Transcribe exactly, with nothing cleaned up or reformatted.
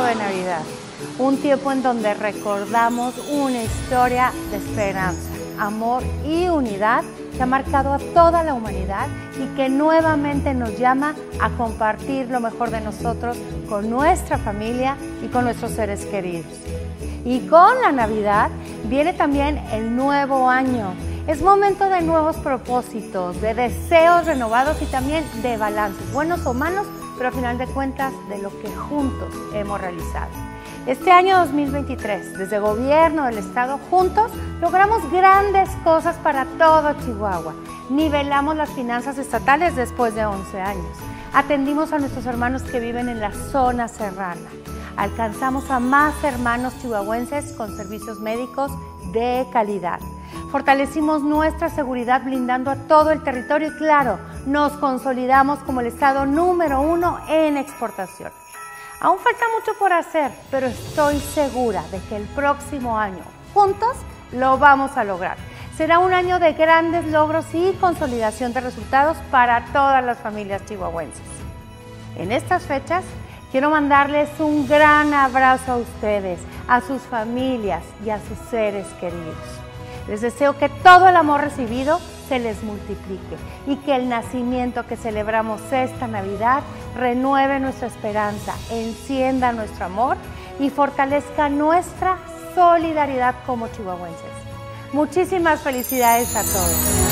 de Navidad, un tiempo en donde recordamos una historia de esperanza, amor y unidad que ha marcado a toda la humanidad y que nuevamente nos llama a compartir lo mejor de nosotros con nuestra familia y con nuestros seres queridos. Y con la Navidad viene también el nuevo año. Es momento de nuevos propósitos, de deseos renovados y también de balances, buenos o malos, pero a final de cuentas de lo que juntos hemos realizado. Este año dos mil veintitrés, desde el Gobierno del Estado, juntos logramos grandes cosas para todo Chihuahua. Nivelamos las finanzas estatales después de once años. Atendimos a nuestros hermanos que viven en la zona serrana. Alcanzamos a más hermanos chihuahuenses con servicios médicos de calidad. Fortalecimos nuestra seguridad blindando a todo el territorio y, claro, nos consolidamos como el estado número uno en exportación. Aún falta mucho por hacer, pero estoy segura de que el próximo año, juntos, lo vamos a lograr. Será un año de grandes logros y consolidación de resultados para todas las familias chihuahuenses. En estas fechas, quiero mandarles un gran abrazo a ustedes, a sus familias y a sus seres queridos. Les deseo que todo el amor recibido se les multiplique y que el nacimiento que celebramos esta Navidad renueve nuestra esperanza, encienda nuestro amor y fortalezca nuestra solidaridad como chihuahuenses. Muchísimas felicidades a todos.